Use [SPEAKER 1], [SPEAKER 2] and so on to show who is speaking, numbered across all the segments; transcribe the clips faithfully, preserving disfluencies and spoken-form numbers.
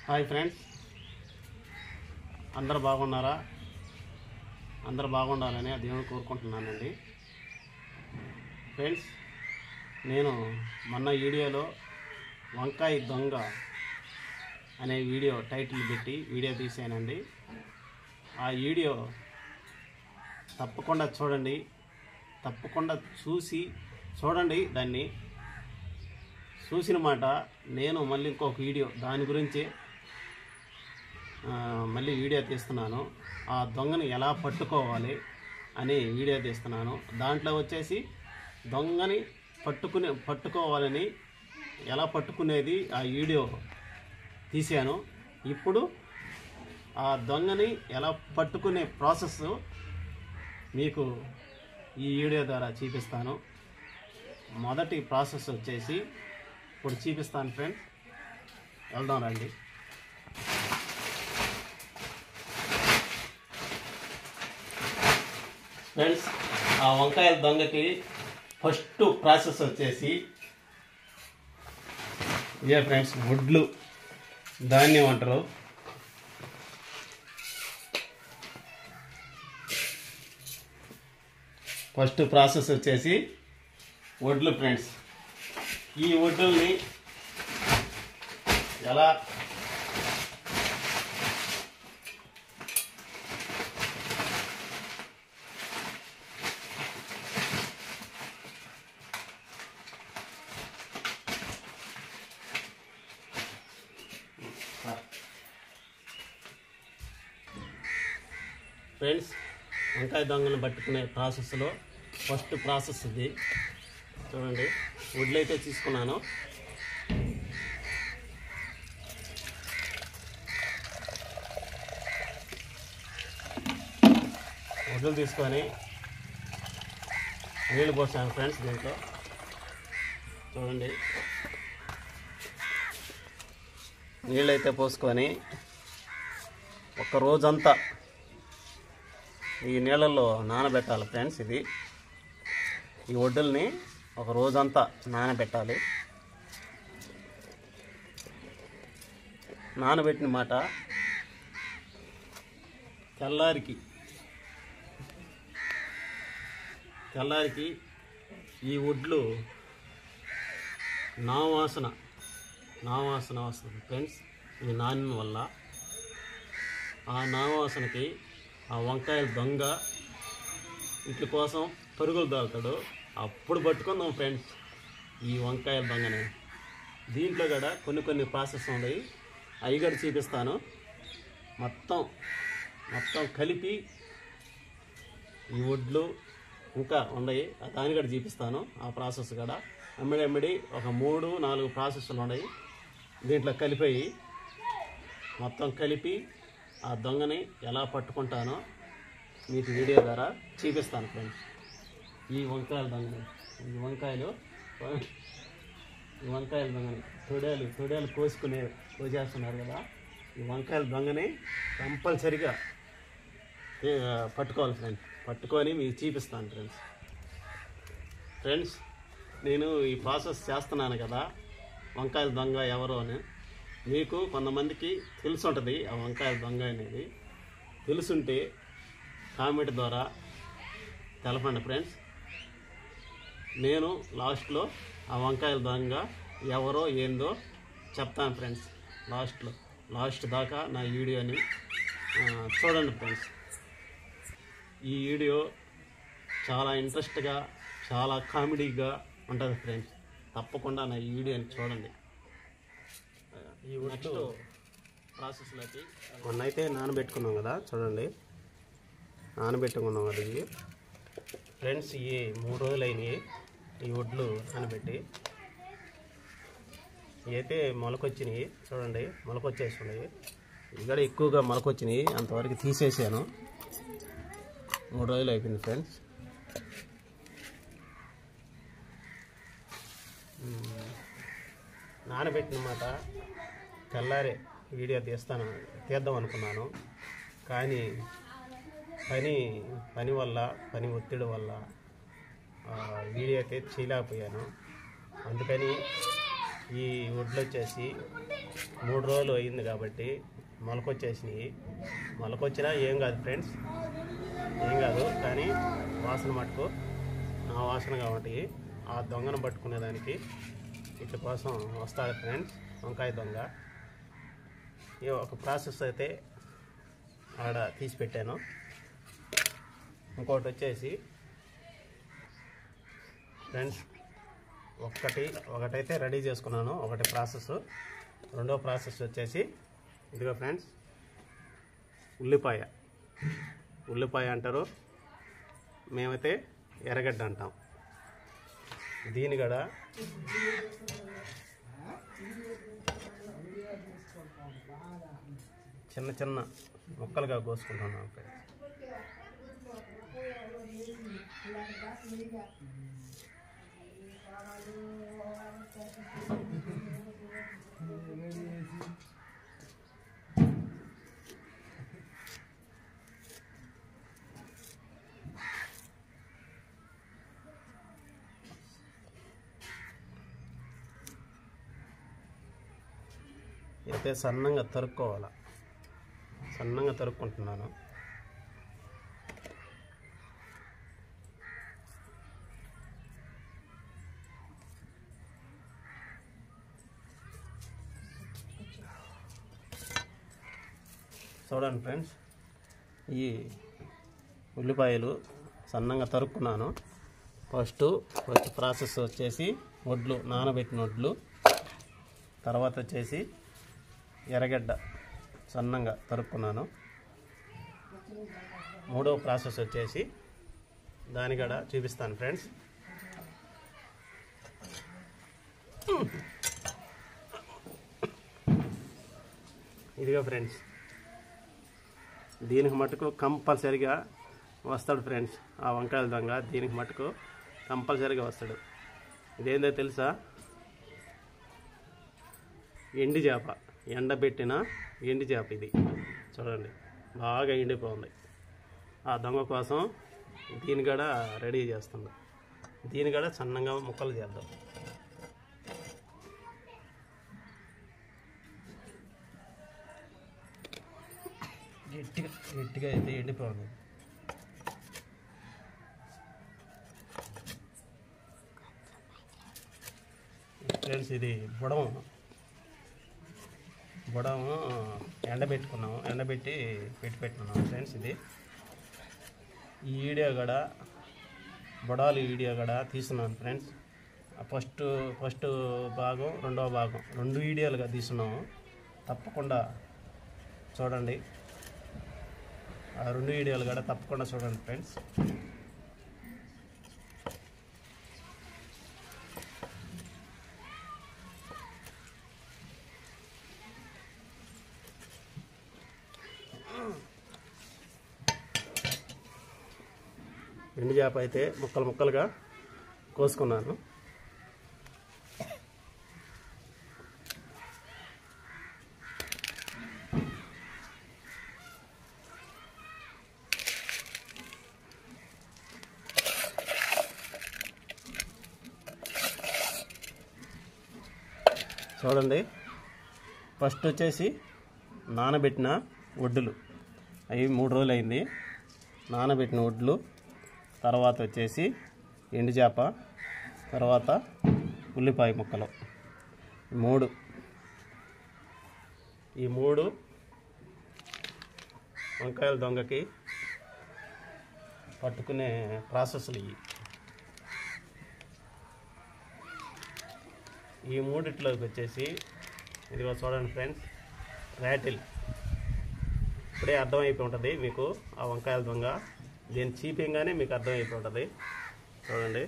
[SPEAKER 1] Hi friends, అందరూ బాగున్నారా? అందరూ బాగుండాలని ఆ దేవుని కోరుకుంటున్నానండి. ఫ్రెండ్స్, నేను మొన్న వీడియోలో వంకాయ దొంగ అనే వీడియో టైటిల్ పెట్టి వీడియో తీసానండి. ఆ వీడియో తప్పకుండా చూడండి, తప్పకుండా చూసి చూడండి. దాన్ని చూసిన మాట నేను మళ్ళీ ఇంకొక వీడియో దాని గురించి మళ్ళీ వీడియో తీస్తున్నాను. ఆ దొంగని ఎలా పట్టుకోవాలి అని వీడియో తీస్తున్నాను. దాంట్లో వచ్చేసి దొంగని పట్టుకునే పట్టుకోవాలని ఎలా పట్టుకునేది ఆ వీడియో తీశాను. ఇప్పుడు ఆ దొంగని ఎలా పట్టుకునే ప్రాసెస్ మీకు ఈ వీడియో ద్వారా చూపిస్తాను. మొదటి ప్రాసెస్ వచ్చేసి ఇప్పుడు చూపిస్తాను ఫ్రెండ్స్. వెళ్దాం రండి. ఫ్రెండ్స్, ఆ వంకాయల దొంగకి ఫస్ట్ ప్రాసెస్ వచ్చేసి ఇదే ఫ్రెండ్స్, వడ్లు ధాన్యం అంటారు. ఫస్ట్ ప్రాసెస్ వచ్చేసి వడ్లు ఫ్రెండ్స్. ఈ వడ్లని ఎలా ఫ్రెండ్స్, వంకాయ దొంగను పట్టుకునే ప్రాసెస్లో ఫస్ట్ ప్రాసెస్ ఇది. చూడండి, వడ్లు అయితే తీసుకున్నాను. వడ్లు తీసుకొని నీళ్ళు పోసాను ఫ్రెండ్స్. దీంట్లో చూడండి, నీళ్ళు అయితే పోసుకొని ఒక రోజంతా ఈ నీళ్ళల్లో నానబెట్టాలి ఫ్రెండ్స్. ఇది ఈ వడ్డుల్ని ఒక రోజంతా నానబెట్టాలి. నానబెట్టిన మాట తెల్లారికి తెల్లారికి ఈ వడ్లు నావాసన నావాసన వస్తుంది ఫ్రెండ్స్. ఈ నానిన వల్ల ఆ నావాసనకి ఆ వంకాయల దొంగ వీటి కోసం పరుగులు దొరుకుతాడు. అప్పుడు పట్టుకుందాం ఫ్రెండ్స్ ఈ వంకాయల దొంగని. దీంట్లో కూడా కొన్ని కొన్ని ప్రాసెస్ ఉన్నాయి, అవి కూడా చూపిస్తాను. మొత్తం మొత్తం కలిపి ఈ వడ్లు ఇంకా ఉన్నాయి, దాన్ని కూడా చూపిస్తాను. ఆ ప్రాసెస్ కూడా అమ్మిడి అమ్మిడి ఒక మూడు నాలుగు ప్రాసెస్లు ఉన్నాయి. దీంట్లో కలిపి మొత్తం కలిపి ఆ దొంగని ఎలా పట్టుకుంటానో మీకు వీడియో ద్వారా చూపిస్తాను ఫ్రెండ్స్. ఈ వంకాయల దొంగని ఈ వంకాయలు ఈ వంకాయల దొంగని తొడేలు తొడేలు కోసుకునే కోసేస్తున్నారు కదా. ఈ వంకాయల దొంగని కంపల్సరిగా పట్టుకోవాలి ఫ్రెండ్స్. పట్టుకొని మీకు చూపిస్తాను ఫ్రెండ్స్. ఫ్రెండ్స్, నేను ఈ ప్రాసెస్ చేస్తున్నాను కదా, వంకాయల దొంగ ఎవరో అని మీకు కొంతమందికి తెలిసి ఉంటుంది. ఆ వంకాయల దొంగ అనేది తెలుసుంటే కామెంట్ ద్వారా తెలపండి ఫ్రెండ్స్. నేను లాస్ట్లో ఆ వంకాయల దొంగ ఎవరో ఏందో చెప్తాను ఫ్రెండ్స్. లాస్ట్లో లాస్ట్ దాకా నా వీడియోని చూడండి ఫ్రెండ్స్. ఈ వీడియో చాలా ఇంట్రెస్ట్గా చాలా కామెడీగా ఉంటుంది ఫ్రెండ్స్. తప్పకుండా నా ఈ వీడియోని చూడండి. ఈ నెక్స్ట్ ప్రాసెస్లోకి మొన్న అయితే నానబెట్టుకున్నాం కదా, చూడండి నానబెట్టుకున్నాం కదా ఇవి ఫ్రెండ్స్. ఇవి మూడు రోజులు అయినాయి ఈ వడ్లు నానబెట్టి. ఇవి అయితే మొలకొచ్చినాయి, చూడండి మొలకొచ్చేస్తున్నాయి. ఇవి కూడా ఎక్కువగా మొలకొచ్చినాయి, అంతవరకు తీసేసాను. మూడు రోజులు అయిపోయింది ఫ్రెండ్స్. నానబెట్టిన మాట తెల్లారే వీడియో తీస్తాను తీద్దాం అనుకున్నాను, కానీ పని పని వల్ల పని ఒత్తిడి వల్ల వీడియో అయితే చేయలేకపోయాను. అందుకని ఈ వడ్లు వచ్చేసి మూడు రోజులు అయింది కాబట్టి మొలకొచ్చేసినాయి. మొలకొచ్చినా ఏం కాదు ఫ్రెండ్స్, ఏం కాదు. కానీ వాసన మటుకు నా వాసనగా ఉంటాయి. ఆ దొంగను పట్టుకునేదానికి ఇట్ల కోసం వస్తాడు ఫ్రెండ్స్ వంకాయ దొంగ. ఈ ఒక ప్రాసెస్ అయితే ఆడ తీసి పెట్టాను. ఇంకోటి వచ్చేసి ఫ్రెండ్స్ ఒక్కటి ఒకటైతే రెడీ చేసుకున్నాను, ఒకటి ప్రాసెస్. రెండో ప్రాసెస్ వచ్చేసి ఇదిగో ఫ్రెండ్స్, ఉల్లిపాయ. ఉల్లిపాయ అంటారు, మేమైతే ఎర్రగడ్డ అంటాం. దీని కూడా చిన్న చిన్న ముక్కలుగా కోసుకుంటున్నాం ఫ్రెండ్స్. అయితే సన్నంగా తరుక్కోవాలి. సన్నంగా తరుక్కుంటున్నాను. చూడండి ఫ్రెండ్స్, ఈ ఉల్లిపాయలు సన్నంగా తరుక్కున్నాను. ఫస్ట్ ఫస్ట్ ప్రాసెస్ వచ్చేసి వడ్లు, నానబెట్టిన వడ్లు. తర్వాత వచ్చేసి ఎర్రగడ్డ సన్నంగా తరుక్కున్నాను. మూడో ప్రాసెస్ వచ్చేసి దాని కూడా చూపిస్తాను ఫ్రెండ్స్. ఇదిగో ఫ్రెండ్స్, దీనికి మటుకు కంపల్సరిగా వస్తాడు ఫ్రెండ్స్ ఆ వంకాయల దొంగ. దీనికి మటుకు కంపల్సరిగా వస్తాడు. ఇదేందో తెలుసా? ఎండి చేప, ఎండబెట్టిన ఎండి చేప. ఇది చూడండి, బాగా ఎండిపోయింది. ఆ దొంగ కోసం దీని కూడా రెడీ చేస్తుంది. దీని కూడా సన్నంగా ముక్కలు చేద్దాం. గట్టిగా గట్టిగా అయితే ఎండిపోయింది. ఫ్రెండ్స్, ఇది బుడము. బుడము ఎండబెట్టుకున్నాము, ఎండబెట్టి పెట్టి పెట్టుకున్నాము ఫ్రెండ్స్. ఇది ఈ వీడియో కూడా బుడాలు వీడియో కూడా తీస్తున్నాను ఫ్రెండ్స్. ఫస్ట్ ఫస్ట్ భాగం, రెండవ భాగం, రెండు వీడియోలుగా తీస్తున్నాము. తప్పకుండా చూడండి. ఆ రెండు వీడియోలు కూడా తప్పకుండా చూడండి ఫ్రెండ్స్. ఎండు చేప అయితే ముక్కలు ముక్కలుగా కోసుకున్నాను. చూడండి, ఫస్ట్ వచ్చేసి నానబెట్టిన వడ్లు, అవి మూడు రోజులు అయింది. నానబెట్టిన వడ్లు, తర్వాత వచ్చేసి ఎండు చేప, తర్వాత ఉల్లిపాయ ముక్కలు. మూడు ఈ మూడు వంకాయల దొంగకి పట్టుకునే ప్రాసెస్లు ఇవి. ఈ మూడిట్లోకి వచ్చేసి ఇదిగో చూడండి ఫ్రెండ్స్, ర్యాటిల్. ఇప్పుడే అర్థమైపోయి ఉంటుంది మీకు ఆ వంకాయల దొంగ. దీన్ని చీపింగానే మీకు అర్థమైపోయి ఉంటుంది. చూడండి,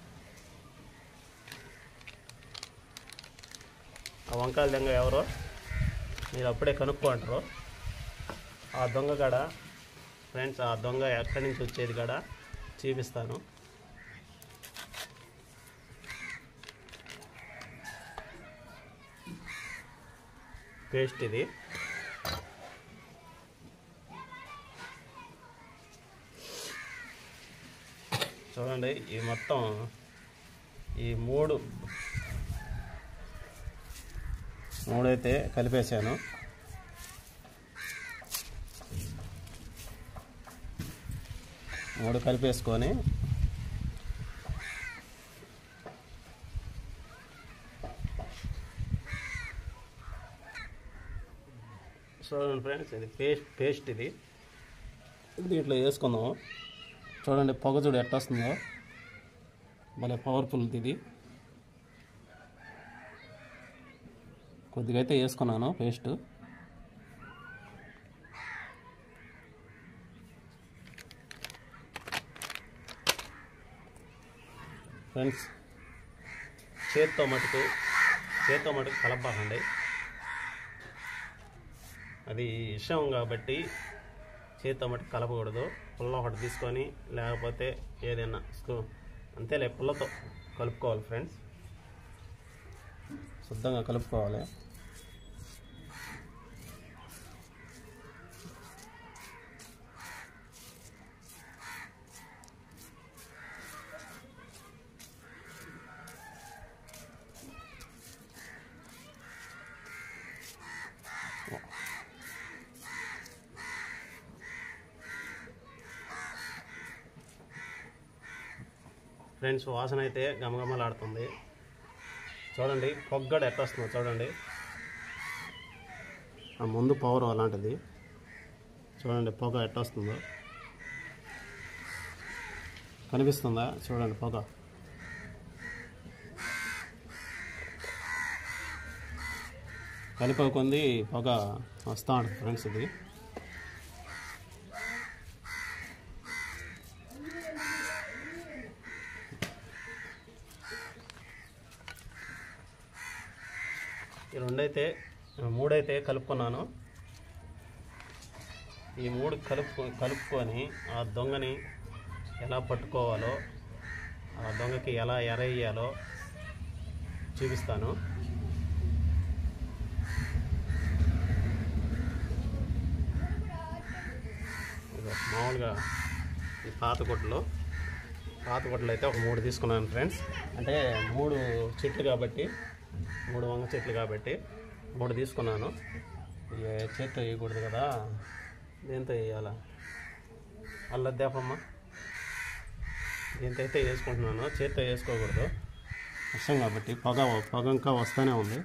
[SPEAKER 1] ఆ వంకాయల దొంగ ఎవరో మీరు అప్పుడే కనుక్కుంటారు. ఆ దొంగ కాడ ఫ్రెండ్స్, ఆ దొంగ ఎక్కడి నుంచి వచ్చేది కాడ చూపిస్తాను. పేస్ట్ ఇది. చూడండి, ఈ మొత్తం ఈ మూడు మూడైతే కలిపేసాను. మూడు కలిపేసుకొని చూడండి ఫ్రెండ్స్, ఇది పేస్ట్ పేస్ట్ ఇది దీంట్లో వేసుకుందాము. చూడండి పొగ చూడు ఎట్లా వస్తుందో, భలే పవర్ఫుల్ ఇది. కొద్దిగా అయితే వేసుకున్నాను పేస్ట్. ఫ్రెండ్స్, చేత్తో మటుకు చేత్తో మటుకు కలపబాకండి, అది విషయం కాబట్టి చేత్తో మటుకు కలపకూడదు. పుల్ల ఒకటి తీసుకొని లేకపోతే ఏదైనా స్క్రూ అంతేలే పుల్లతో కలుపుకోవాలి ఫ్రెండ్స్. శుద్ధంగా కలుపుకోవాలి. ఫ్రెండ్స్, వాసన అయితే గమగమలాడుతుంది. చూడండి పొగ్గడ ఎట్లా వస్తుందో చూడండి. ఆ ముందు పవర్ అలాంటిది. చూడండి పొగ ఎట్లా వస్తుందో కనిపిస్తుందా? చూడండి పొగ. కలిపకుంది పొగ వస్తూ ఉంటుంది ఫ్రెండ్స్. ఇది ఈ రెండైతే మూడైతే కలుపుకున్నాను. ఈ మూడు కలుపు కలుపుకొని ఆ దొంగని ఎలా పట్టుకోవాలో, ఆ దొంగకి ఎలా ఎరేయాలో చూపిస్తాను. మామూలుగా ఈ పాత కొట్టలో పాత కొట్టలు అయితే ఒక మూడు తీసుకున్నాను ఫ్రెండ్స్. అంటే మూడు చెట్లు కాబట్టి మూడు వంగ చెట్లు కాబట్టి మూడు తీసుకున్నాను. చేత్తో వేయకూడదు కదా, దేంతో వేయాలా? అల్లద్దాపమ్మ దీంతో అయితే వేసుకుంటున్నాను, చేత్తో వేసుకోకూడదు వర్షం కాబట్టి. పొగ పొగ ఇంకా వస్తూనే ఉంది.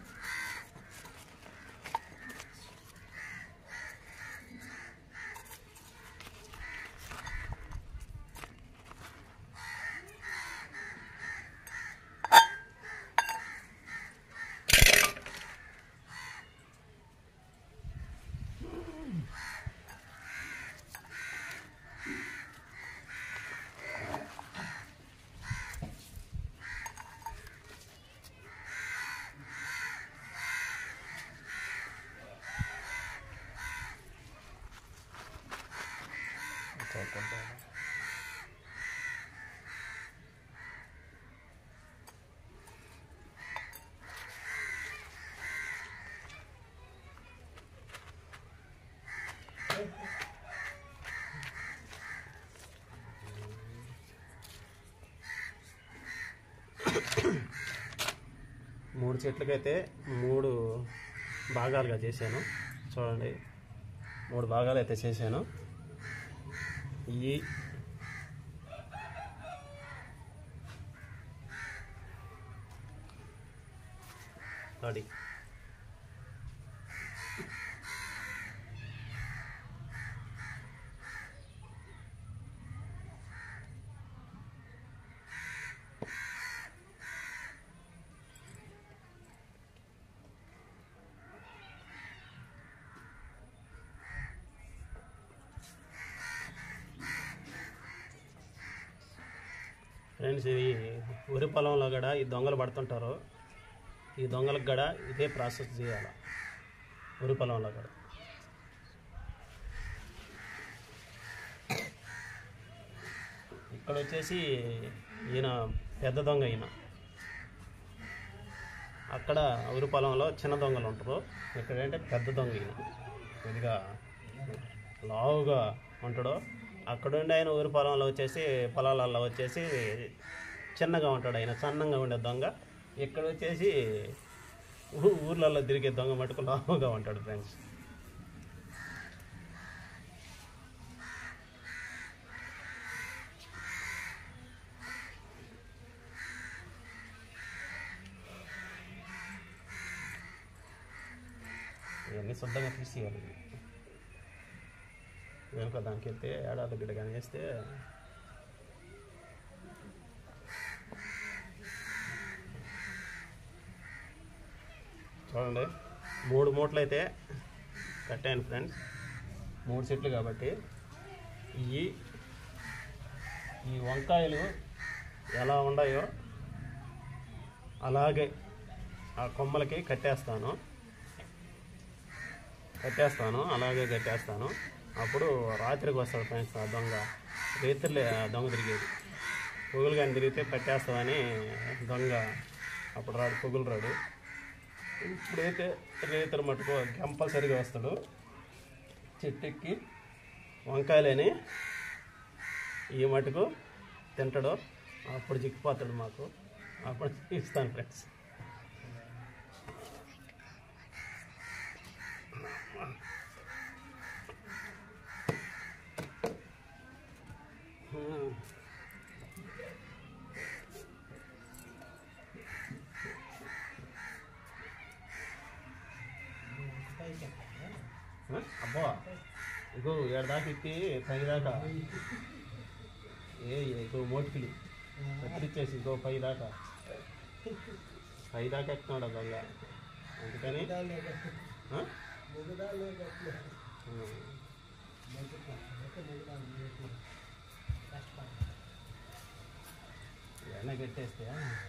[SPEAKER 1] మూడు చెట్లకైతే మూడు భాగాలుగా చేశాను. చూడండి మూడు భాగాలు అయితే చేశాను. ఈ తడి ఫ్రెండ్స్, ఇది వరి పొలంలో కూడా ఈ దొంగలు పడుతుంటారు. ఈ దొంగలకు కూడా ఇదే ప్రాసెస్ చేయాలి వరి పొలంలో కూడా. ఇక్కడ వచ్చేసి ఈయన పెద్ద దొంగ, ఈయన అక్కడ వరి పొలంలో చిన్న దొంగలు ఉంటారు. ఇక్కడంటే పెద్ద దొంగ, ఈయన కొద్దిగా లావుగా ఉంటాడు. అక్కడుండి ఆయన ఊరి పొలంలో వచ్చేసి పొలాలలో వచ్చేసి చిన్నగా ఉంటాడు, ఆయన సన్నంగా ఉండే దొంగ. ఇక్కడ వచ్చేసి ఊర్లలో తిరిగే దొంగ మటుకు లావుగా ఉంటాడు ఫ్రెండ్స్. ఇవన్నీ శుద్ధంగా తీసేయాలి. వెనుక దానికి వెళ్తే ఏడాది బిడ్డ కానీ వేస్తే చూడండి, మూడు మూటలు అయితే కట్టాను ఫ్రెండ్స్. మూడు చెట్లు కాబట్టి ఈ ఈ వంకాయలు ఎలా ఉన్నాయో అలాగే ఆ కొమ్మలకి కట్టేస్తాను కట్టేస్తాను అలాగే కట్టేస్తాను. అప్పుడు రాత్రికి వస్తాడు ఫ్రెండ్స్ ఆ దొంగ. రేత్రులే ఆ దొంగ తిరిగేది. పొగులు కానీ తిరిగితే కట్టేస్తామని దొంగ అప్పుడు రాడు, పొగులు రాడు. ఇప్పుడైతే రేతులు మటుకు కంపల్సరిగా వస్తాడు. చెట్టెక్కి వంకాయలని ఈ మటుకు తింటాడు. అప్పుడు చిక్కిపోతాడు మాకు. అప్పుడు ఇస్తాను ఫ్రెండ్స్. అబ్బా ఇగో ఏడు దాకా ఎక్కి పై దాకా ఏ ఇగో మోటికిలు కత్తిరిచ్చేసి ఇగో పై దాకా పై దాకా ఎక్కుతున్నాడు దొంగ. అందుకని ఎన్న కట్టేస్తే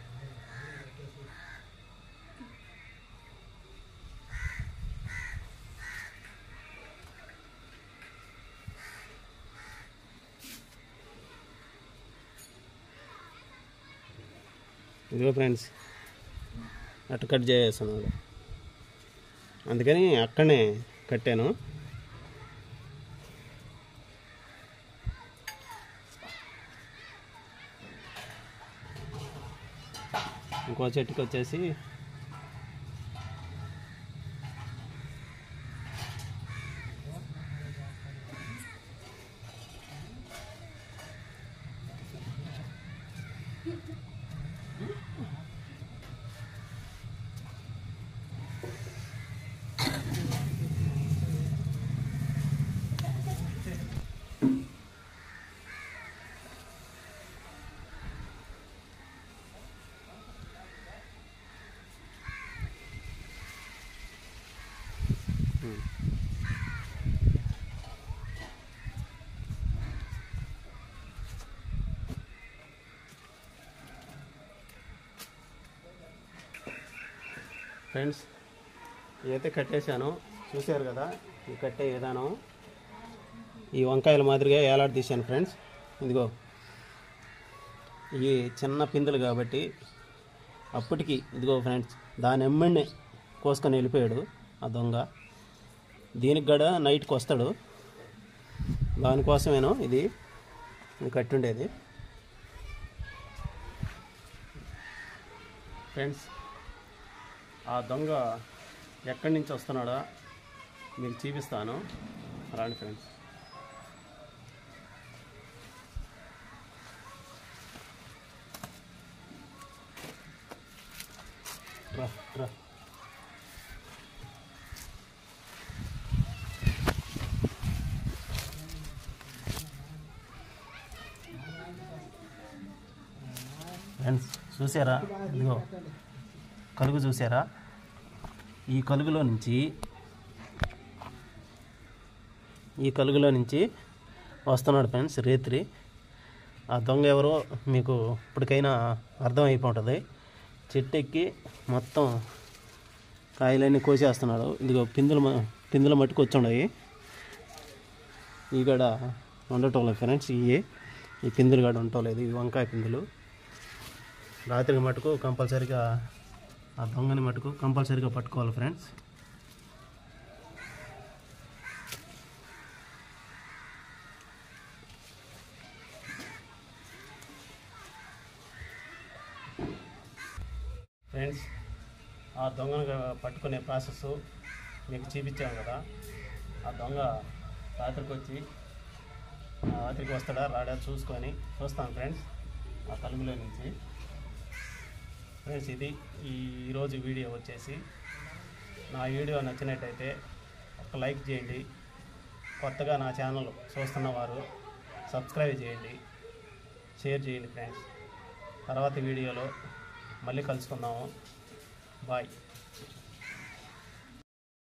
[SPEAKER 1] ఇదిగో ఫ్రెండ్స్ అటు కట్ చేసేస్తున్నాడు. అందుకని అక్కడనే కట్టాను. ఇంకో చెట్టుకి వచ్చేసి ఫ్రెండ్స్ ఇదైతే కట్టేశాను. చూశారు కదా ఈ కట్టే విధానం. ఈ వంకాయల మాదిరిగా ఏలాడి తీశాను ఫ్రెండ్స్. ఇదిగో ఈ చిన్న పిందులు కాబట్టి అప్పటికి ఇదిగో ఫ్రెండ్స్ దాని ఎమ్మెన్నే కోసుకొని వెళ్ళిపోయాడు ఆ దొంగ. దీనికి కూడా నైట్కి వస్తాడు. దానికోసమేనో ఇది ఇది కట్టుండేది ఫ్రెండ్స్. ఆ దొంగ ఎక్కడి నుంచి వస్తున్నాడో మీకు చూపిస్తాను. రాండి ఫ్రెండ్స్. రా రా ఫ్రెండ్స్ చూసారా, ఇదిగో కలుగు చూసారా? ఈ కలుగులో నుంచి ఈ కలుగులో నుంచి వస్తున్నాడు ఫ్రెండ్స్ రేత్రి. ఆ దొంగ ఎవరో మీకు ఇప్పటికైనా అర్థమైపోతుంది. చెట్టు ఎక్కి మొత్తం కాయలన్నీ కోసేస్తున్నాడు. ఇదిగో పిందులు పిందులు మట్టుకు వచ్చున్నాయి. ఈ గడ ఉండటం లేదు ఫ్రెండ్స్. ఇవి ఈ పిందులు గడ ఉండటం లేదు. ఇవి వంకాయ పిందులు. రాత్రికి మటుకు కంపల్సరీగా ఆ దొంగని మటుకు కంపల్సరీగా పట్టుకోవాలి ఫ్రెండ్స్. ఫ్రెండ్స్ ఆ దొంగను పట్టుకునే ప్రాసెస్ మీకు చూపించాము కదా. ఆ దొంగ రాత్రికి వచ్చి రాత్రికి వస్తాడా రాడా చూసుకొని చూస్తాను ఫ్రెండ్స్ ఆ తలుపులో నుంచి. ఫ్రెండ్స్ ఇది ఈరోజు వీడియో వచ్చేసి, నా వీడియో నచ్చినట్టయితే ఒక లైక్ చేయండి. కొత్తగా నా ఛానల్ చూస్తున్న వారు సబ్స్క్రైబ్ చేయండి, షేర్ చేయండి ఫ్రెండ్స్. తర్వాత వీడియోలో మళ్ళీ కలుసుకుందాము. బాయ్.